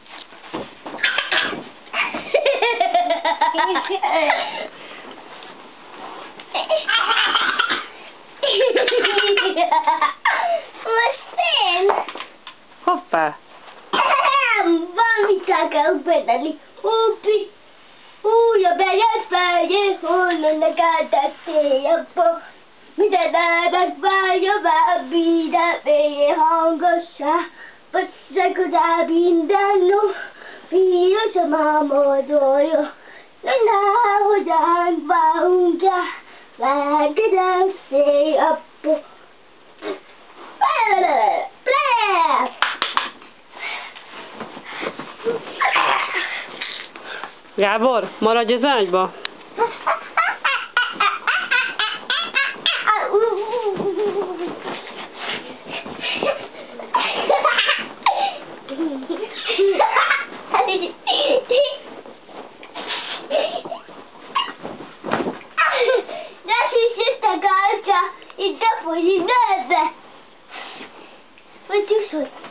Hoppá! Valamit kell bedeli. Húpi, újra bejött felé, honnan eltettél abba. Minden elvek várja már, minden mélyé hangossá. Vagy szekodál minden nap, fiús a mámodolja. Nehogy ánk várunk rá, megedem szél abba. Gábor, maradj az ágyba! Das ist jetzt der Galter in der Polizei. Was tust du?